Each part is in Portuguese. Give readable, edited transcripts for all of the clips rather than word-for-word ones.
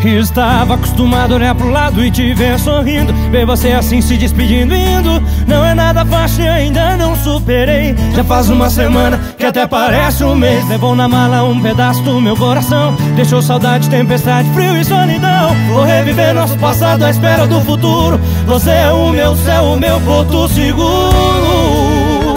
Estava acostumado a olhar pro lado e te ver sorrindo, ver você assim se despedindo indo. Não é nada fácil e ainda não superei. Já faz uma semana que até parece um mês. Levou na mala um pedaço do meu coração, deixou saudade, tempestade, frio e solidão. Vou reviver nosso passado à espera do futuro. Você é o meu céu, o meu porto seguro.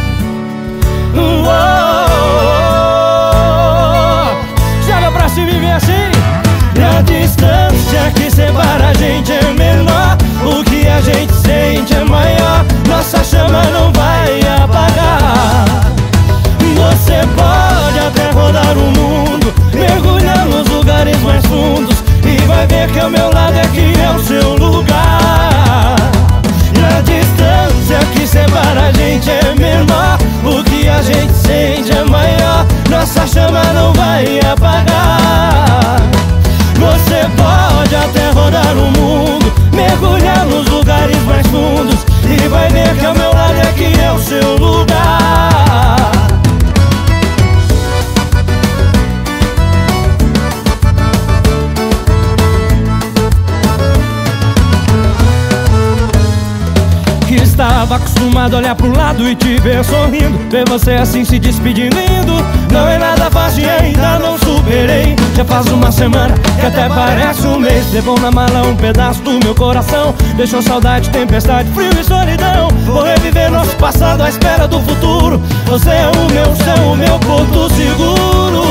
Joga pra cima e vem assim. A distância que separa a gente é menor, o que a gente sente é maior. Nossa chama não vai apagar. Você pode até rodar o mundo, mergulhar nos lugares mais fundos, e vai ver que ao meu lado é que é o seu lugar. E a distância que separa a gente é menor, o que a gente sente é maior. Nossa chama não vai apagar. Você pode até rodar o mundo, mergulhar nos lugares mais fundos, e vai ver que ao meu lado é que é o seu lugar. Estava acostumado a olhar pro lado e te ver sorrindo, ver você assim se despedindo indo. Não é nada fácil e ainda não superei. Já faz uma semana que até parece um mês. Levou na mala um pedaço do meu coração, deixou saudade, tempestade, frio e solidão. Vou reviver nosso passado à espera do futuro. Você é o meu céu, o meu porto seguro.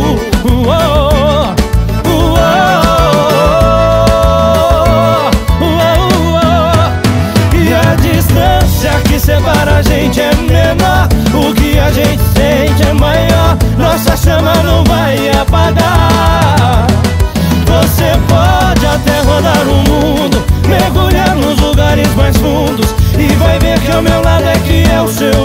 Que separa a gente é menor, o que a gente sente é maior. Nossa chama não vai apagar. Você pode até rodar o mundo, mergulhar nos lugares mais fundos, e vai ver que ao meu lado é que é o seu